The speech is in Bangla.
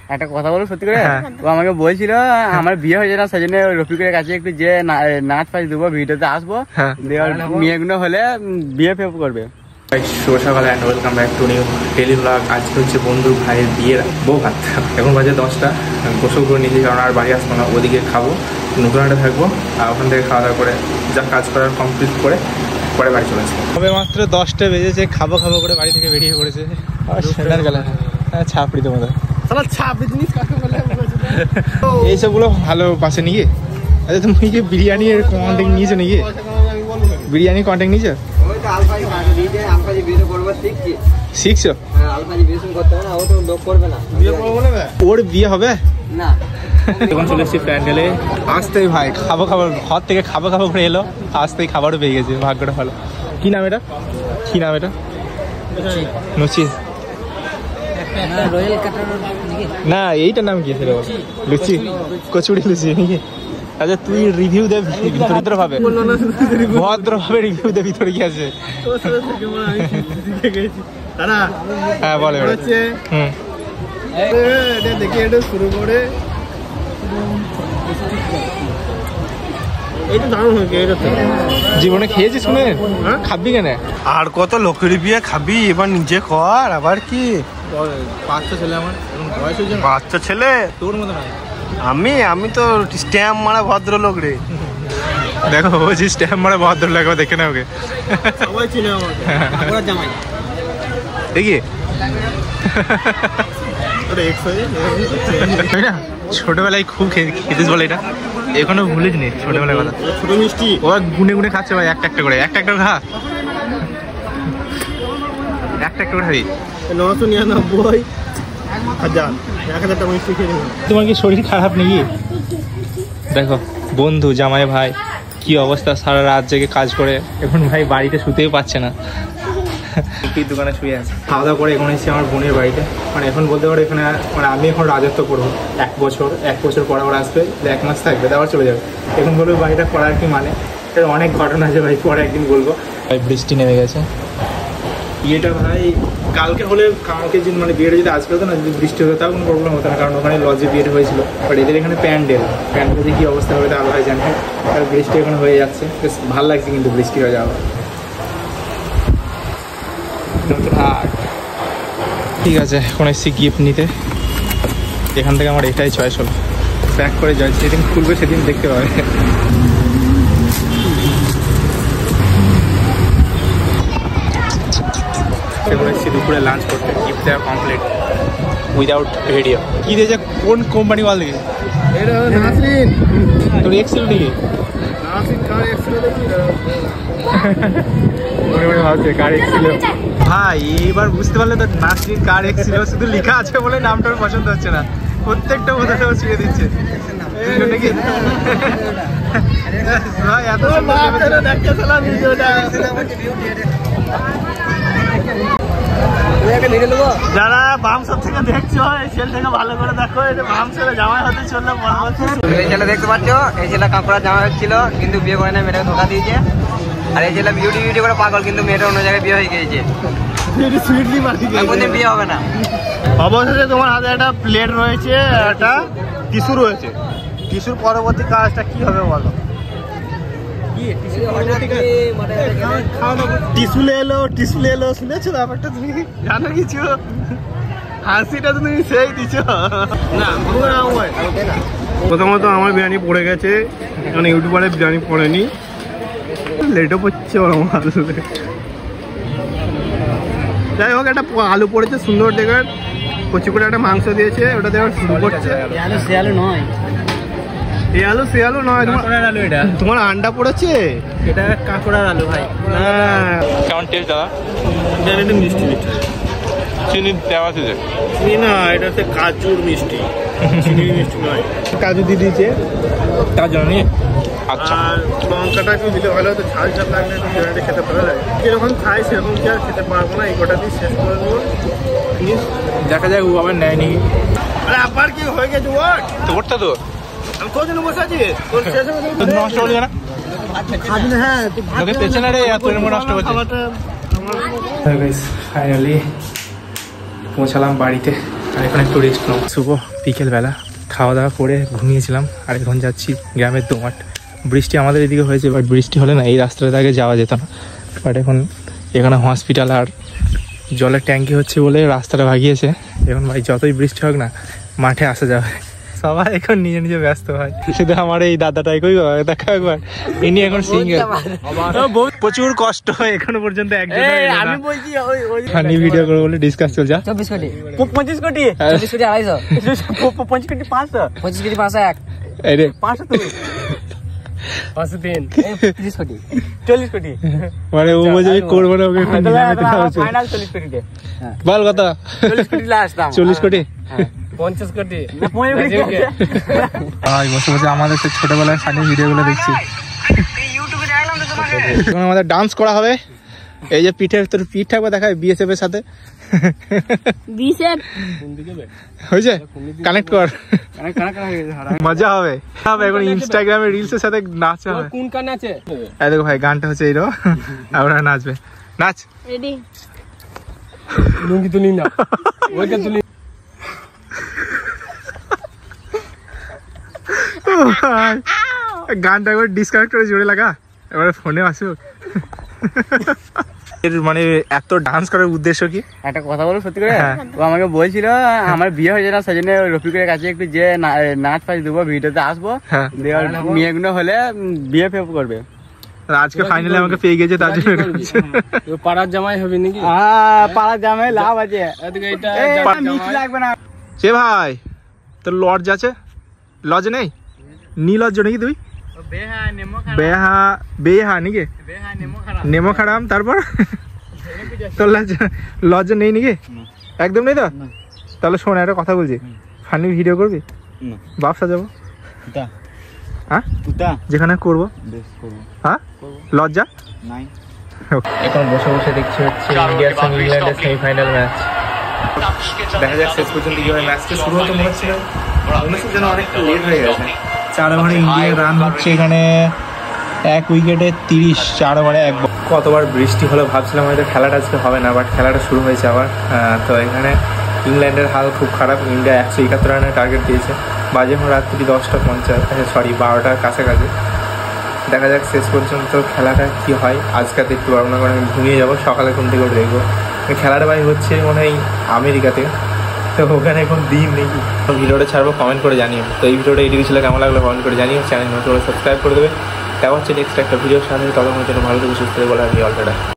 একটা কথা বলো সত্যি করে, ও আমাকে বলছিল আমার বিয়ে হয়েছে না, সেই জন্য রফিকের কাছে একটু যে নাচ ফাচ দেবো, ভিডিওতে আসবো, মেয়েগুলো হলে বিয়ে ফেপ করবে। শুভ সকাল and welcome back to new daily blog. আজকে হচ্ছে বন্ধুর ভাইয়ের বিয়ের বউ ভাত। এখন বাজে 10টা, গোসল করে নিয়েছি কারণ আর বাড়ি আসবো না, ওদিকে খাবো, নতুন একটা থাকবো, আর ওখান থেকে খাওয়া দাওয়া করে যা কাজ করার কমপ্লিট করে পরে বাড়ি চলেছে। তবে মাত্র 10টা বেজেছে, খাবো খাবো করে বাড়ি থেকে বেরিয়ে পড়েছে। ছাপড়ি তোমাদের এইসবগুলো ভালো পাশে নিয়ে। আচ্ছা তুমি কি বিরিয়ানির কন্টেন্ট নিয়েছো নাকি? বিরিয়ানি কন্টেন্ট নিয়েছো? শিখছো? ওর বিয়ে হবে না। এখন চলে এসেছি প্যান্ডেলে। আসতেই ভাই খাবো খাবো, ঘর থেকে খাবো খাবো করে এলো, আসতেই খাবারও পেয়ে গেছে, ভাগ্যটা ভালো। কি নাম এটা? কি নাম এটা? লুচি না, এইটার নাম কি ছিল? লুচি, কচুরি লুচি নাকি? আচ্ছা তুই রিভিউ দে ভদ্রভাবে, ভদ্রভাবে রিভিউ দে, ভিতরে কি আছে? হ্যাঁ বলে দেখি এটা শুরু করে জীবনে খেয়েছিস শুনে খাবি কেন? আর কত লোকের বিয়ে খাবি, এবার নিজে কর। আবার কি বাচ্চা ছেলে আমার, বাচ্চা ছেলে তোর মতো নয়। আমি তো স্ট্যাম্প মারা ভদ্রলোক রে। দেখো বলছি স্ট্যাম্প মারা ভদ্রলোক, দেখে না ওকে সবাই চিনে আমাকে জামাই দেখি। ছোটবেলায় খুব খেতিস বলে এটা, এখনো ভুলিস নি ছোটবেলার কথা? ছোট মিষ্টি ও গুনে গুনে খাচ্ছে ভাই, একটা একটা করে, একটা একটা খা, একটা একটা করে খাবি। 999 1000 টাকা মিষ্টি খেয়ে। তোমার কি শরীর খারাপ নাকি? দেখো বন্ধু জামাই ভাই কি অবস্থা, সারা রাত জেগে কাজ করে এখন ভাই বাড়িতে শুতেই পাচ্ছে না, দোকানে শুয়ে আছে। খাওয়া দাওয়া করে এখন এসেছি আমার বোনের বাড়িতে। মানে এখন বলতে পারো এখানে মানে আমি এখন রাজত্ব করবো। এক বছর পর আবার আসবে, 1 মাস থাকবে, আবার চলে যাবে। এখন বলবো বাড়িটা করার কি মানে, এর অনেক ঘটনা আছে ভাই, পরে একদিন বলবো। ভাই বৃষ্টি নেমে গেছে। বিয়েটা ভাই কালকে হলে, কালকে যদি মানে বিয়েটা যদি আজকে হতো না, যদি বৃষ্টি হতো তাও কোনো প্রবলেম হতো না, কারণ ওখানে লজে বিয়েটা হয়েছিল। বাট এদের এখানে প্যান্ডেলে কী অবস্থা হবে তা আল্লাহ জানে। আর বৃষ্টি এখন হয়ে যাচ্ছে, বেশ ভালো লাগছে কিন্তু বৃষ্টি হয়ে যাওয়া। ঠিক আছে, এখন এসেছি গিফট নিতে। এখান থেকে আমার এটাই চয়েস হলো, প্যাক করে যাই, যেদিন খুলবে সেদিন দেখতে পাবে। এখন এসেছি দুপুরে লাঞ্চ করতে, গিফট দেওয়া কমপ্লিট উইদাউট ভিডিও। কী দিয়েছে, কোন কোম্পানি বল দেখি? এটা নাসরিন। তোর এক্সেল নাকি? নাসরিন কার এক্সেল দেখি মনে মনে ভাবছে কার এক্সেল। ভাই এবার বুঝতে পারলে তো, নাসরিন কার এক্সেল শুধু লেখা আছে বলে নামটার পছন্দ হচ্ছে না, প্রত্যেকটা উদাহরণ ছুঁয়ে দিচ্ছে নাকি? ভাই এত যারা বামসার থেকে দেখছো এই ছেলেটাকে ভালো করে দেখো, এটা বামসারে জামাই হতে চললো। এই ছেলে দেখতে পাচ্ছ, এই ছেলে কাকুরা জামাই হচ্ছিল কিন্তু বিয়ে করে না, মেয়েটাকে ধোকা দিয়েছে। আর এই ছেলে বিউটি করে পাগল, কিন্তু মেয়েটা অন্য জায়গায় বিয়ে হয়ে গিয়েছে, কোনদিন বিয়ে হবে না। অবশেষে তোমার হাতে একটা প্লেট রয়েছে, একটা টিস্যু রয়েছে। টিস্যুর পরবর্তী কাজটা কি হবে বলো? টিস্যু এলো শুনেছো ব্যাপারটা? তুমি জানো কিছু? হাসিটা তো তুমি সেই দিচ্ছ না। প্রথমত আমার বিরিয়ানি পড়ে গেছে, মানে ইউটিউবারে বিরিয়ানি পড়েনি, লেটও পড়ছে ওর আমার। যাই হোক, একটা আলু পড়েছে সুন্দর দেখার, কচি করে একটা মাংস দিয়েছে, ওটা দেওয়ার শুরু করছে। শিয়ালু নয় তোমার আন্ডা পড়েছে, এটা কাঁকড়ার আলু ভাই। হ্যাঁ কেমন টেস্ট দাদা? একটু মিষ্টি মিষ্টি, চিনি দেওয়া আছে যে? চিনি না, এটা হচ্ছে কাজুর মিষ্টি, চিনি মিষ্টি নয়। কাজু দিয়ে দিয়েছে তার জন্য। আচ্ছা, আর লঙ্কাটা একটু দিলে ভালো হতো, ঝাল ঝাল লাগলে বিরিয়ানিটা খেতে ভালো লাগে। যেরকম খাই সেরকম কি আর খেতে পারবো না, এই গোটা দিয়ে শেষ করে দেবো। দেখা যায় ও আবার নেয়নি। আরে আবার কি হয়ে গেছে? তোরটা তো আমি তোর জন্য বসে আছি, তোর শেষ হবে নষ্ট হয়ে না। হ্যাঁ তোকে পেছনে না রে, তোর নষ্ট হচ্ছে। ফাইনালি পৌঁছালাম বাড়িতে। আর এখন একটু রেস্ট নাও। শুভ বিকেলবেলা খাওয়া দাওয়া করে ঘুমিয়েছিলাম, আর এখন যাচ্ছি গ্রামের দোমাট। বৃষ্টি আমাদের এদিকে হয়েছে, বাট বৃষ্টি হলে না এই রাস্তাটা আগে যাওয়া যেত না, বাট এখন এখানে হসপিটাল আর জলের ট্যাঙ্কি হচ্ছে বলে রাস্তাটা ভাগিয়েছে। এখন ভাই যতই বৃষ্টি হোক না মাঠে আসা যাবে, সবাই এখন নিজে নিজে ব্যস্ত হয়। শুধু আমার এই দাদাটাই কই দেখা একবার, ইনি এখন সিঙ্গেল, প্রচুর কষ্ট হয় এখনো পর্যন্ত একজন আমি বলছি ফানি ভিডিও করে বলে ডিসকাস চলছে। 24 কোটি 25 কোটি 24 কোটি 250 25 কোটি 500 25 কোটি 501 এই রে 500 তুমি 503 30 কোটি 40 কোটি মানে ও বলছে আমি করবো না, ওকে এখন নিলামেতে দেওয়া হচ্ছে। ফাইনাল 40 কোটি দে বল কথা 40 কোটি লাস্ট দাম 40 কোটি 50 কোটি 50 কোটি ভাই বসে বসে আমাদের সেই ছোটবেলার ফানি ভিডিওগুলো দেখছি। এখন আমাদের ডান্স করা হবে, এই যে পিঠের তোর পিঠ থাকবে দেখায় বিএসএফ এর সাথে, বিএসএফ হয়েছে কানেক্ট কর, কানেক্ট হয়ে গেছে মজা হবে। এখন ইনস্টাগ্রামে রিলস এর সাথে নাচা হবে। কোন গান আছে এই দেখো ভাই গানটা হচ্ছে এইরো, আমরা নাচবে, নাচ রেডি লুঙ্গি তুলি না ওইটা তুলি গানটা একবার ডিসকানেক্ট করে জোরে লাগা, এবারে ফোনে আসুক। এর মানে এত ডান্স করার উদ্দেশ্য কি? একটা কথা বলো সত্যি করে, ও আমাকে বলছিল আমার বিয়ে হয়েছে না, সেজন্য রফিকের কাছে একটু যে নাচ ফাচ দেবো, ভিডিওতে আসবো, মেয়েগুলো হলে বিয়ে ফেপ করবে। আজকে ফাইনালি আমাকে পেয়ে গেছে, তার জন্য পাড়ার জামাই হবে নাকি? পাড়ার জামাই লাভ আছে, লাগবে না। সে ভাই তোর লজ আছে, লজ নেই, নি লজ নাকি তুই? বেহা বেহা নাকি নেমো খারাম, তারপর তোর লজ নেই নাকি? একদম নেই তো? তাহলে শোন একটা কথা বলছি, ফানি ভিডিও করবি? বাপসা যাবো, হ্যাঁ যেখানে করবো, হ্যাঁ লজ্জা নাই। এখন বসে বসে দেখছি হচ্ছে ইন্ডিয়ার সঙ্গে ইংল্যান্ডের সেমিফাইনাল ম্যাচ। দেখা যাক শেষ পর্যন্ত কি হয়। ম্যাচটা শুরু হতে মনে হচ্ছে যেন অনেকটা লেট হয়ে গেছে। 4 ওভারে ইন্ডিয়ার রান হচ্ছে এখানে 1 উইকেটে 30, 4 ওভারে 1 বল। কতবার বৃষ্টি হলো ভাবছিলাম হয়তো খেলাটা আজকে হবে না, বাট খেলাটা শুরু হয়েছে আবার। তো এখানে ইংল্যান্ডের হাল খুব খারাপ, ইন্ডিয়া 171 রানের টার্গেট দিয়েছে। বাজে এখন রাত্রি 10:50, সরি 12টার কাছাকাছি। দেখা যাক শেষ পর্যন্ত খেলাটা কি হয়। আজকে দেখতে পারবো না, কারণ আমি ঘুমিয়ে যাবো, সকালে ঘুম থেকে উঠে দেখবো। খেলাটা ভাই হচ্ছে মনে হয় আমেরিকাতে, তো ওখানে এখন দিন নেই। ভিডিওটা ছাড়বো, কমেন্ট করে জানিও। তো এই ভিডিওটা এডিট ছিল কেমন লাগলো কমেন্ট করে জানিও। চ্যানেল নতুন সাবস্ক্রাইব করে দেবে। দেখা হচ্ছে নেক্সট একটা ভিডিওর সাথে, ততক্ষণের জন্য ভালো থেকে সুস্থ বলে আমি অলরেডি।